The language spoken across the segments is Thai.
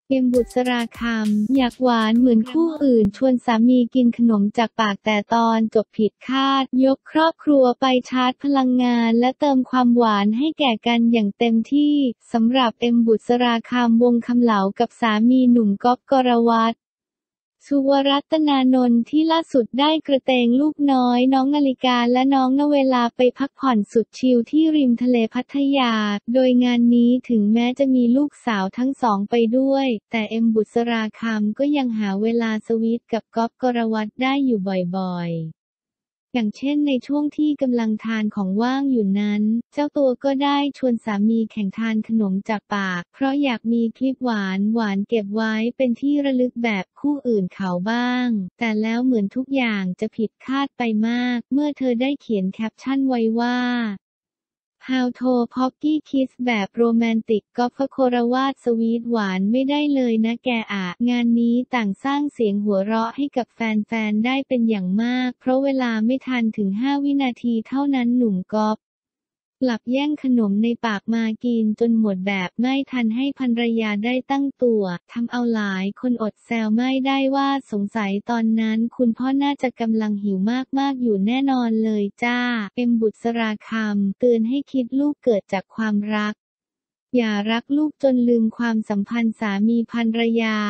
เอ็ม บุษราคำ อยากหวานเหมือนคู่อื่นชวนสามีกินขนมจากปากแต่ตอนจบผิดคาด ยกครอบครัวไปชาร์จพลังงานและเติมความหวานให้แก่กันอย่างเต็มที่สำหรับเอ็ม บุษราคำ วงคำเหลากับสามีหนุ่มก๊อฟ กรวัฒน์ สุวรัตนานนท์ที่ล่าสุดได้กระเตงลูกน้อยน้องนาฬิกาและน้องณเวลาไปพักผ่อนสุดชิลที่ริมทะเลพัทยา โดยงานนี้ถึงแม้จะมีลูกสาวทั้งสองไปด้วย แต่เอ็ม บุษราคำก็ยังหาเวลาสวีทกับก๊อฟ กรวัฒน์ได้อยู่บ่อยๆ อย่างเช่นในช่วงที่กำลังทานของว่างอยู่นั้น เจ้าตัวก็ได้ชวนสามีแข่งทานขนมจากปาก เพราะอยากมีคลิปหวานๆเก็บไว้เป็นที่ระลึกแบบคู่อื่นเขาบ้าง แต่แล้วเหมือนทุกอย่างจะผิดคาดไปมาก เมื่อเธอได้เขียนแคปชั่นไว้ว่า How to Pocky Kiss แบบโรแมนติกก๊อฟ กรวัฒน์ สวีทหวานไม่ได้เลยนะแกอะงานนี้ต่างสร้างเสียงหัวเราะให้กับแฟนๆได้เป็นอย่างมากเพราะเวลาไม่ทันถึง5 วินาทีเท่านั้นหนุ่มก๊อฟกลับแย่งขนมในปากมากินจนหมดแบบไม่ทันให้ภรรยาได้ตั้งตัวทำเอาหลายคนอดแซวไม่ได้ว่าสงสัยตอนนั้นคุณพ่อน่าจะกำลังหิวมากๆอยู่แน่นอนเลยจ้า เอ็ม บุษราคำ เตือนให้คิดลูกเกิดจากความรัก อย่ารักลูกจนลืมความสัมพันธ์สามีภรรยา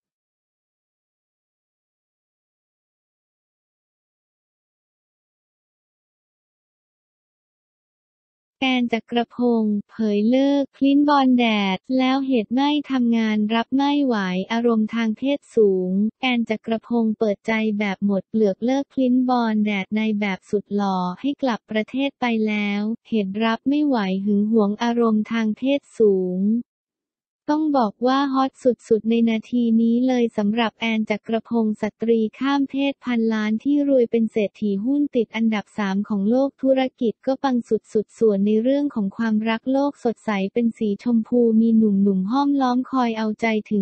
แอน จักรพงศ์ เผยเลิกคลิ้นบอนแดด แล้วเหตุไม่ทำงานรับไม่ไหวอารมณ์ทางเพศสูง แอน จักรพงศ์เปิดใจแบบหมดเปลือกเลิกคลิ้นบอนแดดในแบบสุดหล่อให้กลับประเทศไปแล้ว เหตุรับไม่ไหวหึงหวงอารมณ์ทางเพศสูง ต้องบอกว่าฮอตสุดๆในนาทีนี้เลยสำหรับแอน จักรพงศ์ สตรีข้ามเพศพันล้านที่รวยเป็นเศรษฐีหุ้นติดอันดับ 3 ของโลกธุรกิจก็ปังสุดๆส่วนในเรื่องของความรักโลกสดใสเป็นสีชมพูมีหนุ่มๆห้อมล้อมคอยเอาใจถึง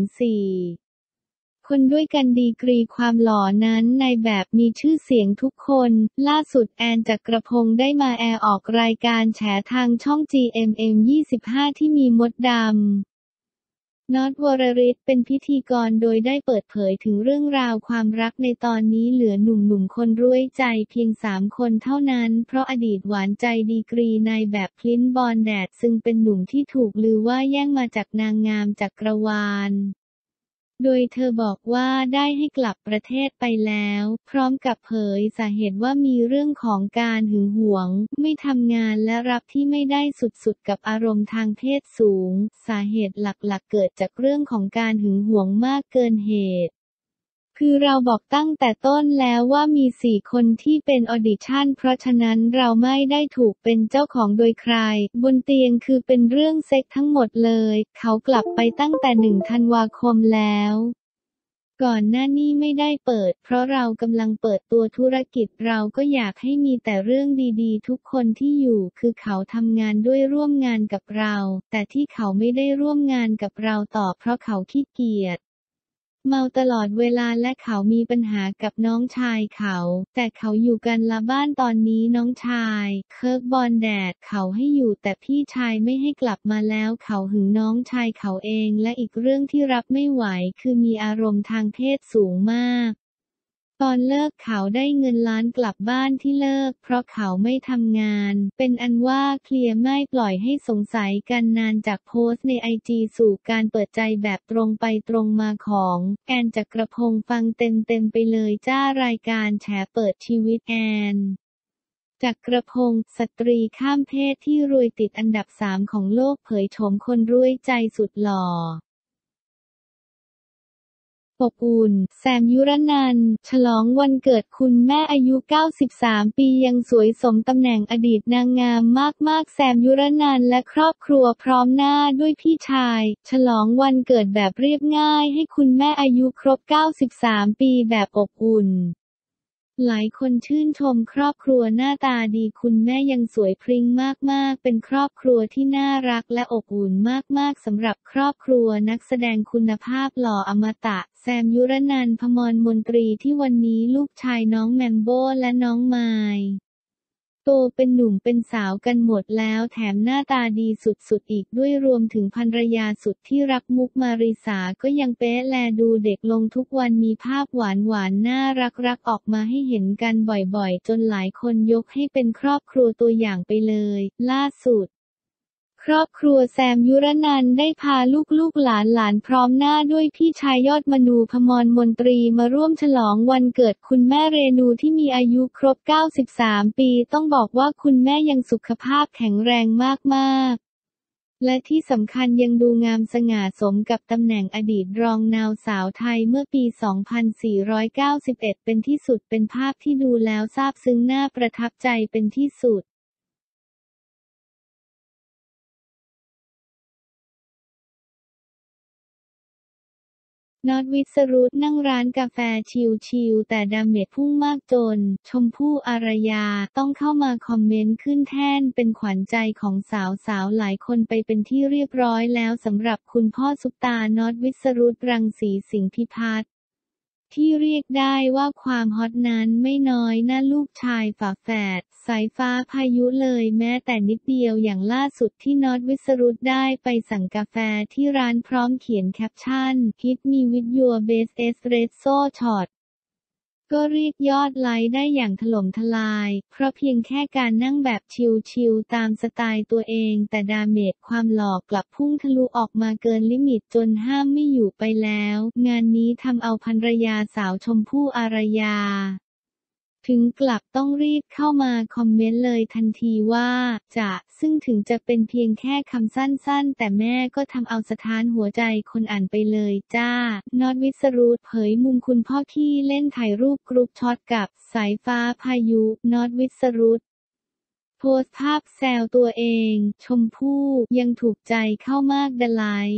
4 คนด้วยกันดีกรีความหล่อนั้นในแบบมีชื่อเสียงทุกคน ล่าสุดแอน จักรพงศ์ได้มาออกรายการแฉทางช่อง GMM25 ที่มีมดดำน็อต วรริศเป็นพิธีกรโดยได้เปิดเผยถึงเรื่องราวความรักในตอนนี้เหลือหนุ่มๆคนรู้ใจเพียง3 คนเท่านั้นเพราะอดีตหวานใจดีกรีนายแบบคลิ้นบอนแดดซึ่งเป็นหนุ่มที่ถูกลือว่าแย่งมาจากนางงามจักรวาลโดยเธอบอกว่าได้ให้กลับประเทศไปแล้วพร้อมกับเผยสาเหตุว่ามีเรื่องของการหึงหวงไม่ทำงานและรับที่ไม่ได้สุดๆกับอารมณ์ทางเพศสูงสาเหตุหลักๆเกิดจากเรื่องของการหึงหวงมากเกินเหตุคือเราบอกตั้งแต่ต้นแล้วว่ามี4 คนที่เป็นออดิชั่นเพราะฉะนั้นเราไม่ได้ถูกเป็นเจ้าของโดยใครบนเตียงคือเป็นเรื่องเซ็กทั้งหมดเลยเขากลับไปตั้งแต่1 ธันวาคมแล้วก่อนหน้านี้ไม่ได้เปิดเพราะเรากำลังเปิดตัวธุรกิจเราก็อยากให้มีแต่เรื่องดีๆทุกคนที่อยู่คือเขาทำงานด้วยร่วมงานกับเราแต่ที่เขาไม่ได้ร่วมงานกับเราต่อเพราะเขาขี้เกียจเมาตลอดเวลาและเขามีปัญหากับน้องชายเขาแต่เขาอยู่กันละบ้านตอนนี้น้องชายเคิร์กบอนแดดเขาให้อยู่แต่พี่ชายไม่ให้กลับมาแล้วเขาหึงน้องชายเขาเองและอีกเรื่องที่รับไม่ไหวคือมีอารมณ์ทางเพศสูงมากตอนเลิกเขาได้เงินล้านกลับบ้านที่เลิกเพราะเขาไม่ทำงานเป็นอันว่าเคลียร์ไม่ปล่อยให้สงสัยกันนานจากโพสต์ในไอจีสู่การเปิดใจแบบตรงไปตรงมาของแอน จักรพงศ์ฟังเต็มๆไปเลยจ้ารายการแฉเปิดชีวิตแอน จักรพงศ์ สตรีข้ามเพศที่รวยติดอันดับ 3 ของโลกเผยโฉมคนรวยใจสุดหล่ออบอุ่น แซม ยุรนันท์ ฉลองวันเกิดคุณแม่อายุ 93 ปียังสวยสมตำแหน่งอดีตนางงามมากๆแซม ยุรนันท์และครอบครัวพร้อมหน้าด้วยพี่ชาย ฉลองวันเกิดแบบเรียบง่ายให้คุณแม่อายุครบ 93 ปีแบบอบอุ่น หลายคนชื่นชมครอบครัวหน้าตาดีคุณแม่ยังสวยพริ้งมากๆเป็นครอบครัวที่น่ารักและอบอุ่นมากๆสำหรับครอบครัวนักแสดงคุณภาพหล่ออมตะแซม ยุรนันท์ พมรมนตรีที่วันนี้ลูกชายน้องแมมโบ้และน้องมายโตเป็นหนุ่มเป็นสาวกันหมดแล้วแถมหน้าตาดีสุดๆอีกด้วยรวมถึงภรรยาสุดที่รักมุกมาริสาก็ยังเป๊ะแลดูเด็กลงทุกวันมีภาพหวานๆน่ารักๆออกมาให้เห็นกันบ่อยๆจนหลายคนยกให้เป็นครอบครัวตัวอย่างไปเลยล่าสุดครอบครัวแซมยุรนันท์ได้พาลูกๆหลานๆพร้อมหน้าด้วยพี่ชายยอดมนูพมรมนตรีมาร่วมฉลองวันเกิดคุณแม่เรนูที่มีอายุครบ93ปีต้องบอกว่าคุณแม่ยังสุขภาพแข็งแรงมากๆและที่สำคัญยังดูงามสง่าสมกับตำแหน่งอดีตรองนาวสาวไทยเมื่อปี 2491 เป็นที่สุดเป็นภาพที่ดูแล้วซาบซึ้งน่าประทับใจเป็นที่สุดน็อต วิสรุตนั่งร้านกาแฟชิลๆแต่ดาเมจพุ่งมากจนชมพู่อารยาต้องเข้ามาคอมเมนต์ขึ้นแท่นเป็นขวัญใจของสาวๆหลายคนไปเป็นที่เรียบร้อยแล้วสำหรับคุณพ่อซุปตาน็อต วิสรุตรังสีสิงห์พิพัฒน์ที่เรียกได้ว่าความฮอตนั้นไม่น้อยนะลูกชายฝาแฝดสายฟ้าพายุเลยแม้แต่นิดเดียวอย่างล่าสุดที่น็อต วิสรุตได้ไปสั่งกาแฟที่ร้านพร้อมเขียนแคปชั่น Hit me with your best espresso shot ก็เรียกยอดไลค์ได้อย่างถล่มทลายเพราะเพียงแค่การนั่งแบบชิลๆตามสไตล์ตัวเองแต่ดาเมจความหล่อกลับพุ่งทะลุออกมาเกินลิมิตจนห้ามไม่อยู่ไปแล้วงานนี้ทำเอาภรรยาสาวชมพู่อารยาถึงกลับต้องรีบเข้ามาคอมเมนต์เลยทันทีว่าซึ่งถึงจะเป็นเพียงแค่คำสั้นๆแต่แม่ก็ทำเอาสะท้านหัวใจคนอ่านไปเลยจ้าน็อต วิสรุตเผยมุมคุณพ่อที่เล่นถ่ายรูปกรุ๊ปช็อตกับสายฟ้าพายุน็อต วิสรุตโพสต์ภาพแซวตัวเองชมพู่ยังถูกใจเข้ามากดะไลค์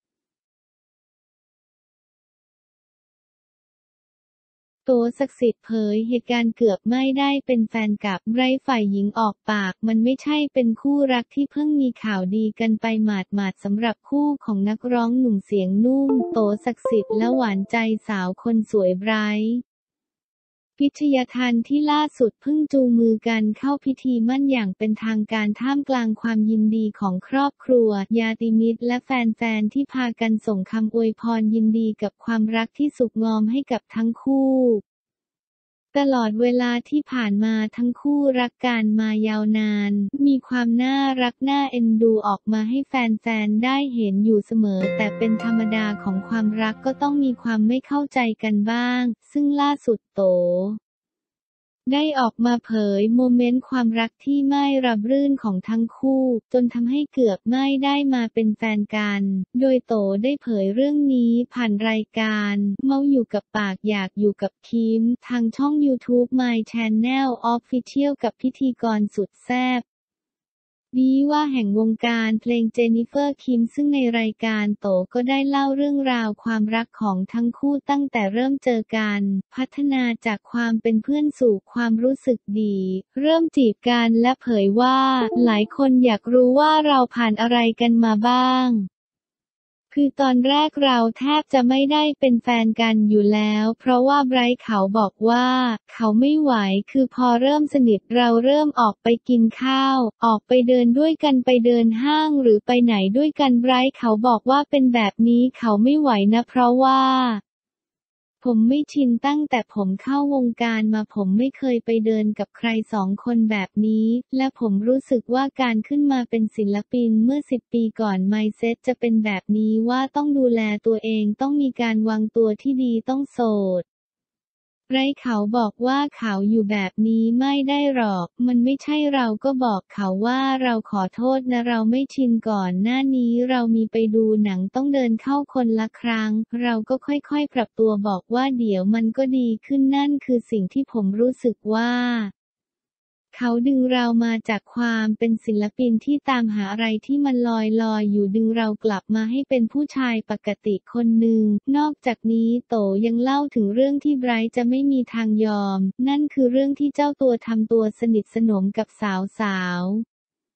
โตศักดิ์สิทธิ์เผยเหตุการณ์เกือบไม่ได้เป็นแฟนกับไบรท์ฝ่ายหญิงออกปากมันไม่ใช่เป็นคู่รักที่เพิ่งมีข่าวดีกันไปหมาดๆสำหรับคู่ของนักร้องหนุ่มเสียงนุ่มโตศักดิ์สิทธิ์และหวานใจสาวคนสวยไบรท์พิชยทันที่ล่าสุดเพิ่งจูงมือกันเข้าพิธีมั่นอย่างเป็นทางการท่ามกลางความยินดีของครอบครัวญาติมิตรและแฟนๆที่พากันส่งคำอวยพรยินดีกับความรักที่สุขงอมให้กับทั้งคู่ตลอดเวลาที่ผ่านมาทั้งคู่รักกันมายาวนานมีความน่ารักน่าเอ็นดูออกมาให้แฟนๆได้เห็นอยู่เสมอแต่เป็นธรรมดาของความรักก็ต้องมีความไม่เข้าใจกันบ้างซึ่งล่าสุดโตได้ออกมาเผยโมเมนต์ความรักที่ไม่ราบรื่นของทั้งคู่จนทำให้เกือบไม่ได้มาเป็นแฟนกันโดยโตได้เผยเรื่องนี้ผ่านรายการเมาอยู่กับปากอยากอยู่กับคิมทางช่อง YouTube My Channel Official กับพิธีกรสุดแซ่บดีว่าแห่งวงการเพลงเจนนิเฟอร์คิมซึ่งในรายการโตก็ได้เล่าเรื่องราวความรักของทั้งคู่ตั้งแต่เริ่มเจอกันพัฒนาจากความเป็นเพื่อนสู่ความรู้สึกดีเริ่มจีบกันและเผยว่าหลายคนอยากรู้ว่าเราผ่านอะไรกันมาบ้างคือตอนแรกเราแทบจะไม่ได้เป็นแฟนกันอยู่แล้วเพราะว่าไบรท์เขาบอกว่าเขาไม่ไหวคือพอเริ่มสนิทเราเริ่มออกไปกินข้าวออกไปเดินด้วยกันไปเดินห้างหรือไปไหนด้วยกันไบรท์เขาบอกว่าเป็นแบบนี้เขาไม่ไหวนะเพราะว่าผมไม่ชินตั้งแต่ผมเข้าวงการมาผมไม่เคยไปเดินกับใคร2 คนแบบนี้และผมรู้สึกว่าการขึ้นมาเป็นศิลปินเมื่อ10 ปีก่อนไมด์เซ็ตจะเป็นแบบนี้ว่าต้องดูแลตัวเองต้องมีการวางตัวที่ดีต้องโสดไบรท์เขาบอกว่าเขาอยู่แบบนี้ไม่ได้หรอกมันไม่ใช่เราก็บอกเขาว่าเราขอโทษนะเราไม่ชินก่อนหน้านี้เรามีไปดูหนังต้องเดินเข้าคนละครั้งเราก็ค่อยๆปรับตัวบอกว่าเดี๋ยวมันก็ดีขึ้นนั่นคือสิ่งที่ผมรู้สึกว่าเขาดึงเรามาจากความเป็นศิลปินที่ตามหาอะไรที่มันลอยอยู่ดึงเรากลับมาให้เป็นผู้ชายปกติคนหนึ่งนอกจากนี้โตยังเล่าถึงเรื่องที่ไบรท์จะไม่มีทางยอมนั่นคือเรื่องที่เจ้าตัวทำตัวสนิทสนมกับสาว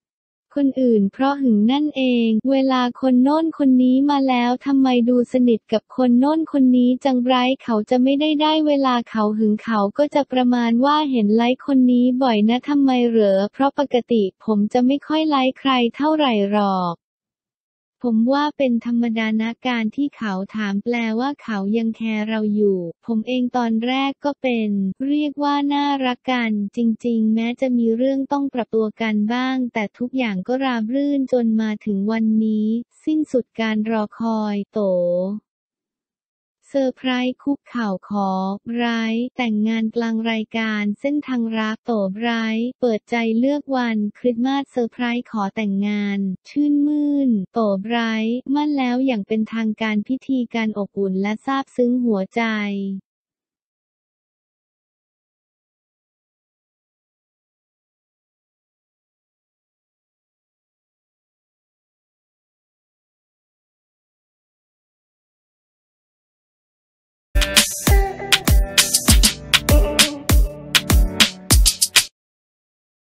คนอื่นเพราะหึงนั่นเอง เวลาคนโน้นคนนี้มาแล้วทำไมดูสนิทกับคนโน้นคนนี้จังไรเขาจะไม่ได้เวลาเขาหึงเขาก็จะประมาณว่าเห็นไลค์คนนี้บ่อยนะทำไมเหรอเพราะปกติผมจะไม่ค่อยไลค์ใครเท่าไหร่หรอกผมว่าเป็นธรรมดานะการที่เขาถามแปลว่าเขายังแคร์เราอยู่ผมเองตอนแรกก็เป็นเรียกว่าน่ารักกันจริงๆแม้จะมีเรื่องต้องปรับตัวกันบ้างแต่ทุกอย่างก็ราบรื่นจนมาถึงวันนี้สิ้นสุดการรอคอยโตเซอร์ไพรส์คุกเข่าขอไบรท์แต่งงานกลางรายการเส้นทางรักโตไบรท์เปิดใจเลือกวันคริสต์มาสเซอร์ไพรส์ขอแต่งงานชื่นมื่นโตไบรท์มั่นแล้วอย่างเป็นทางการพิธีการอบอุ่นและซาบซึ้งหัวใจ